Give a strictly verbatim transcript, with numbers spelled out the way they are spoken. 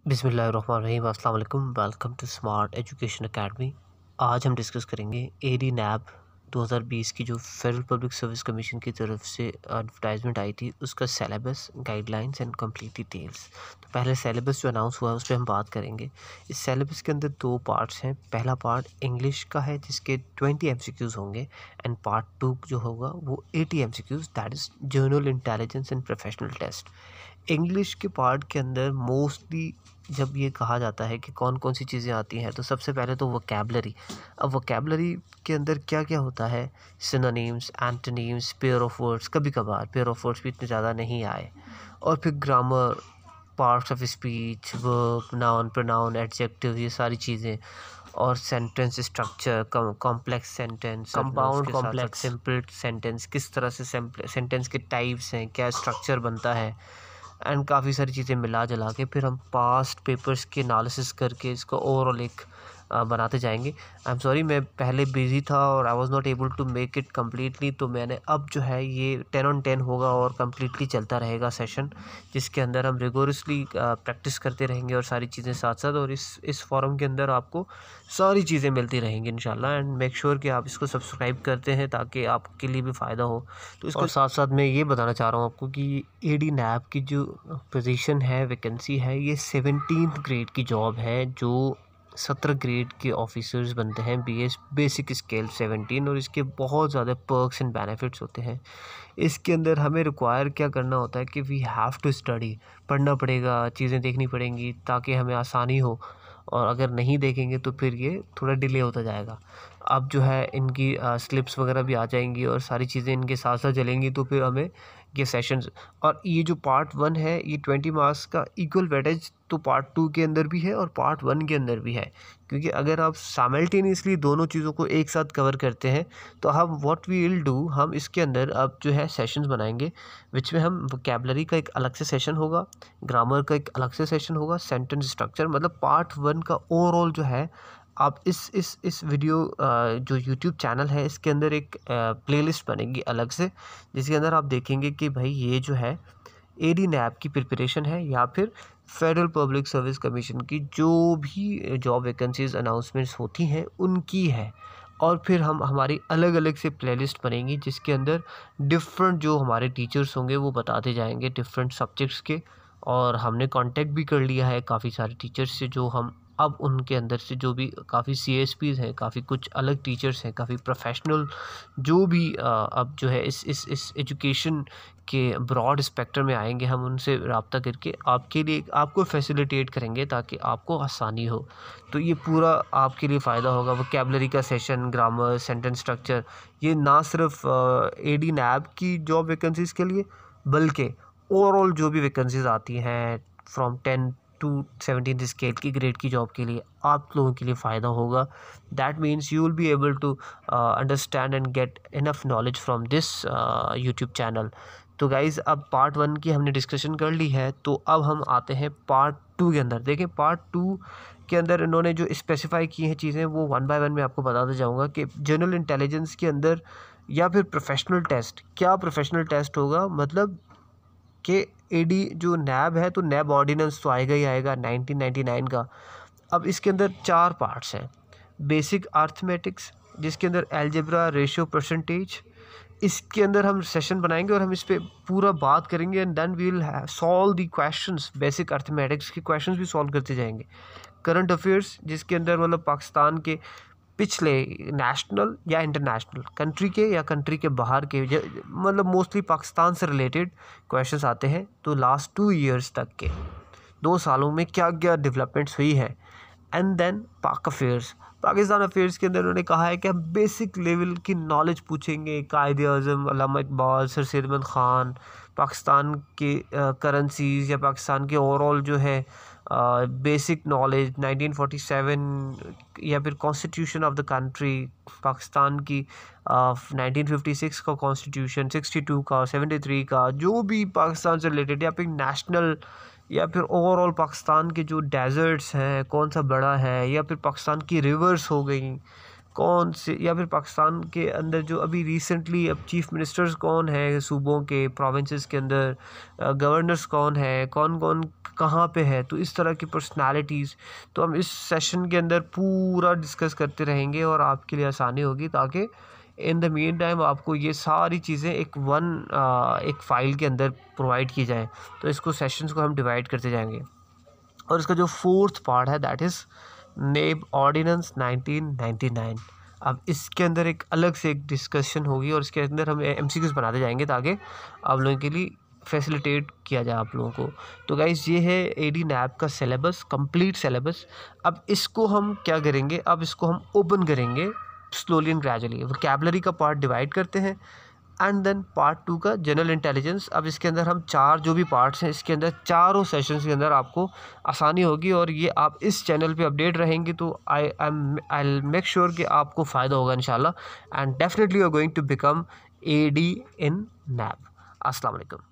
बिस्मिल्लाहिर्रहमानिर्रहीम। अस्सलाम वालेकुम। Welcome to smart education academy. आज हम डिस्कस करेंगे एडी नैब दो हज़ार बीस की जो फेडरल पब्लिक सर्विस कमीशन की तरफ से एडवर्टाइजमेंट आई थी, उसका syllabus, guidelines and complete details. तो पहले सिलेबस जो अनाउंस हुआ है उस पर हम बात करेंगे। इस सिलेबस के अंदर दो पार्ट्स हैं। पहला पार्ट इंग्लिश का है जिसके ट्वेंटी एमसीक्यूज़ होंगे, एंड पार्ट टू जो होगा वो eighty MCQs, that is general intelligence and professional test. English के पार्ट के अंदर मोस्टली जब ये कहा जाता है कि कौन कौन सी चीज़ें आती हैं, तो सबसे पहले तो वोकैबलरी। अब वोकैबलरी के अंदर क्या क्या होता है, synonyms, antonyms, pair of words, कभी कभार पेयर ऑफ वर्ड्स भी इतने ज़्यादा नहीं आए, और फिर grammar, parts of speech, verb, noun, pronoun, adjective, ये सारी चीज़ें, और sentence structure, complex sentence, compound complex, simple sentence, किस तरह से सेंटेंस के टाइप्स हैं, क्या स्ट्रक्चर बनता है, एंड काफ़ी सारी चीज़ें मिला जुला के फिर हम पास्ट पेपर्स के एनालिसिस करके इसको ओवरऑल एक आ, बनाते जाएंगे। आई एम सॉरी, मैं पहले बिज़ी था और I was not able to make it completely, तो मैंने अब जो है ये टेन ऑन टेन होगा और कम्प्लीटली चलता रहेगा सेशन, जिसके अंदर हम रिगोरसली प्रैक्टिस करते रहेंगे और सारी चीज़ें साथ साथ, और इस इस फॉरम के अंदर आपको सारी चीज़ें मिलती रहेंगी इंशाल्लाह। एंड मेक श्योर कि आप इसको सब्सक्राइब करते हैं ताकि आपके लिए भी फ़ायदा हो। तो इसके साथ साथ मैं ये बताना चाह रहा हूँ आपको कि एडी नैब की जो पोजीशन है, वैकेंसी है, ये सेवनटीन्थ ग्रेड की जॉब है, जो सत्रह ग्रेड के ऑफिसर्स बनते हैं, B S basic scale seventeen, और इसके बहुत ज़्यादा पर्क्स एंड बेनिफिट्स होते हैं। इसके अंदर हमें रिक्वायर क्या करना होता है कि वी हैव टू स्टडी, पढ़ना पड़ेगा, चीज़ें देखनी पड़ेंगी ताकि हमें आसानी हो, और अगर नहीं देखेंगे तो फिर ये थोड़ा डिले होता जाएगा। अब जो है इनकी स्लिप्स वगैरह भी आ जाएंगी और सारी चीज़ें इनके साथ साथ चलेंगी, तो फिर हमें ये सेशंस, और ये जो पार्ट वन है ये ट्वेंटी मार्क्स का इक्वल वेटेज तो पार्ट टू के अंदर भी है और पार्ट वन के अंदर भी है, क्योंकि अगर आप साइमल्टेनियसली दोनों चीज़ों को एक साथ कवर करते हैं तो हम व्हाट वी विल डू, हम इसके अंदर अब जो है सेशंस बनाएंगे, विच में हम वोकैबलरी का एक अलग से सेशन होगा, ग्रामर का एक अलग से सेशन होगा, सेंटेंस स्ट्रक्चर, मतलब पार्ट वन का ओवरऑल जो है आप इस इस इस वीडियो जो यूट्यूब चैनल है इसके अंदर एक प्लेलिस्ट बनेगी अलग से, जिसके अंदर आप देखेंगे कि भाई ये जो है एडी नैब की प्रिपरेशन है या फिर फेडरल पब्लिक सर्विस कमीशन की जो भी जॉब वैकेंसीज अनाउंसमेंट्स होती हैं उनकी है। और फिर हम हमारी अलग अलग से प्लेलिस्ट बनेंगी जिसके अंदर डिफरेंट जो हमारे टीचर्स होंगे वो बताते जाएंगे डिफरेंट सब्जेक्ट्स के, और हमने कांटेक्ट भी कर लिया है काफ़ी सारे टीचर्स से, जो हम अब उनके अंदर से जो भी काफ़ी सी एस पीज़ हैं, काफ़ी कुछ अलग टीचर्स हैं, काफ़ी प्रोफेशनल जो भी आ, अब जो है इस इस इस एजुकेशन के ब्रॉड स्पेक्ट्रम में आएंगे, हम उनसे रब्ता करके आपके लिए आपको फैसिलिटेट करेंगे ताकि आपको आसानी हो। तो ये पूरा आपके लिए फ़ायदा होगा। वोकैबलरी का सेशन, ग्रामर, सेंटेंस स्ट्रक्चर, ये ना सिर्फ एडी नैब की जॉब वैकेंसीज़ के लिए बल्कि ओवरऑल जो भी वैकेंसीज़ आती हैं from ten to seventeen scale की ग्रेड की जॉब के लिए आप लोगों के लिए फ़ायदा होगा। That means you will be able to understand and get enough knowledge from this YouTube channel. तो गाइज़, अब पार्ट वन की हमने डिस्कशन कर ली है, तो अब हम आते हैं पार्ट टू के अंदर। देखें, पार्ट टू के अंदर इन्होंने जो स्पेसिफाई की हैं चीज़ें वो वन बाय वन मैं आपको बताते जाऊँगा कि जनरल इंटेलिजेंस के अंदर या फिर प्रोफेशनल टेस्ट, क्या प्रोफेशनल टेस्ट होगा, मतलब कि एडी जो नैब है तो नैब ऑर्डिनेंस तो आएगा ही आएगा नाइनटीन नाइंटी नाइन का। अब इसके अंदर चार पार्ट्स हैं। बेसिक अर्थमेटिक्स, जिसके अंदर अलजेब्रा, रेशियो, परसेंटेज, इसके अंदर हम सेशन बनाएंगे और हम इस पर पूरा बात करेंगे, and then we will solve the questions. Basic arithmetics के क्वेश्चंस भी सॉल्व करते जाएंगे। करंट अफेयर्स, जिसके अंदर मतलब पाकिस्तान के पिछले नेशनल या इंटरनेशनल, कंट्री के या कंट्री के बाहर के, मतलब मोस्टली पाकिस्तान से रिलेटेड क्वेश्चंस आते हैं, तो लास्ट टू इयर्स तक के दो सालों में क्या क्या डेवलपमेंट्स हुई है। And then Pak affairs, Pakistan affairs के अंदर उन्होंने कहा है कि हम बेसिक लेवल की नॉलेज पूछेंगे, कायदे आज़म, अल्लामा इकबाल, सर सैयद अहमद ख़ान, पाकिस्तान के करेंसीज़ या पाकिस्तान के ओवरऑल जो है basic knowledge, nineteen forty seven या फिर constitution of the country, Pakistan की नाइनटीन फिफ्टी सिक्स का कॉन्स्टिट्यूशन, सिक्सटी टू का, सेवेंटी थ्री का, जो भी पाकिस्तान से रिलेटेड, या फिर नेशनल या फिर ओवरऑल पाकिस्तान के जो डेजर्ट्स हैं कौन सा बड़ा है, या फिर पाकिस्तान की रिवर्स हो गई, कौन से, या फिर पाकिस्तान के अंदर जो अभी रिसेंटली अब चीफ मिनिस्टर्स कौन है सूबों के, प्रोविंसेस के अंदर गवर्नर्स कौन है, कौन कौन कहाँ पे है, तो इस तरह की पर्सनालिटीज़ तो हम इस सेशन के अंदर पूरा डिस्कस करते रहेंगे और आपके लिए आसानी होगी, ताकि इन द मीन टाइम आपको ये सारी चीज़ें एक वन एक फ़ाइल के अंदर प्रोवाइड की जाएँ। तो इसको सेशंस को हम डिवाइड करते जाएंगे। और इसका जो फोर्थ पार्ट है that is NAB ordinance nineteen ninety nine. अब इसके अंदर एक अलग से एक डिस्कशन होगी और इसके अंदर हम एमसीक्यूज़ बनाते जाएंगे ताकि आप लोगों के लिए फैसिलिटेट किया जाए आप लोगों को। तो गाइस ये है एडी नैब का सिलेबस, कंप्लीट सिलेबस। अब इसको हम क्या करेंगे, अब इसको हम ओपन करेंगे स्लोली एंड ग्रेजुअली। वोकैबुलरी का पार्ट डिवाइड करते हैं एंड देन पार्ट टू का जनरल इंटेलिजेंस। अब इसके अंदर हम चार जो भी पार्ट्स हैं, इसके अंदर चारों सेशंस के अंदर आपको आसानी होगी और ये आप इस चैनल पे अपडेट रहेंगे तो I am I will make sure कि आपको फ़ायदा होगा इंशाल्लाह, and definitely you are going to become AD in NAB. अस्सलाम वालेकुम।